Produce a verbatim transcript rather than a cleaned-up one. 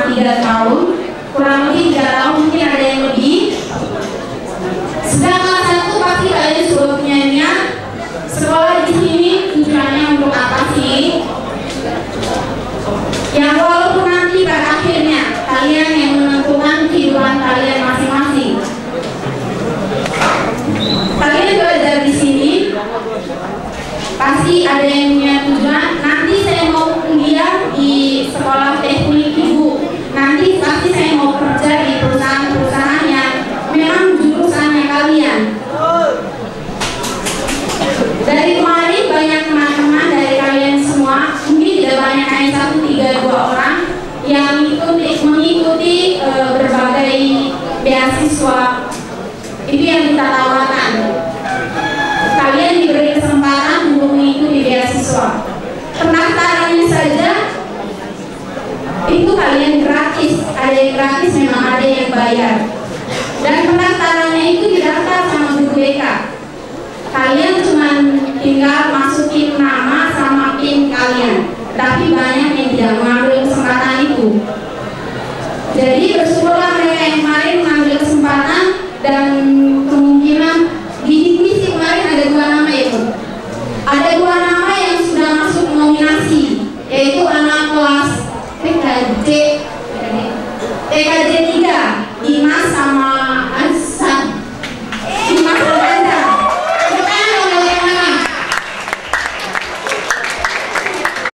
tiga tahun, kurang lebih tiga tahun, mungkin ada yang lebih. Sedang kelas satu pasti kalian sudah punya niat sekolah di sini tujuannya untuk apa sih? Yang walaupun nanti pada akhirnya kalian yang menentukan kehidupan kalian masing-masing. Kalian belajar di sini pasti ada yang punya tujuan. Nanti saya mau kuliah di sekolah teknik ibu. Nanti pasti saya mau kerja di perusahaan-perusahaan yang memang jurusannya kalian. Dari kemarin banyak teman-teman dari kalian semua, mungkin tidak banyak, hanya satu tiga dua orang yang mengikuti, mengikuti e, berbagai beasiswa. Itu yang kita tawarkan. Kalian diberi kesempatan untuk mengikuti beasiswa. Pendaftarannya saja itu kalian gratis. Ada yang gratis, memang ada yang bayar. Dan pendaftarannya itu didaftar sama guru B K. Kalian cuma tinggal masukin nama sama PIN kalian. Tapi banyak yang tidak mengambil kesempatan itu. Jadi bersyukurlah mereka yang kemarin mengambil kesempatan. Dan kemungkinan di divisi kemarin ada dua nama itu. Ada dua nama yang sudah masuk nominasi, yaitu anak kelas P K J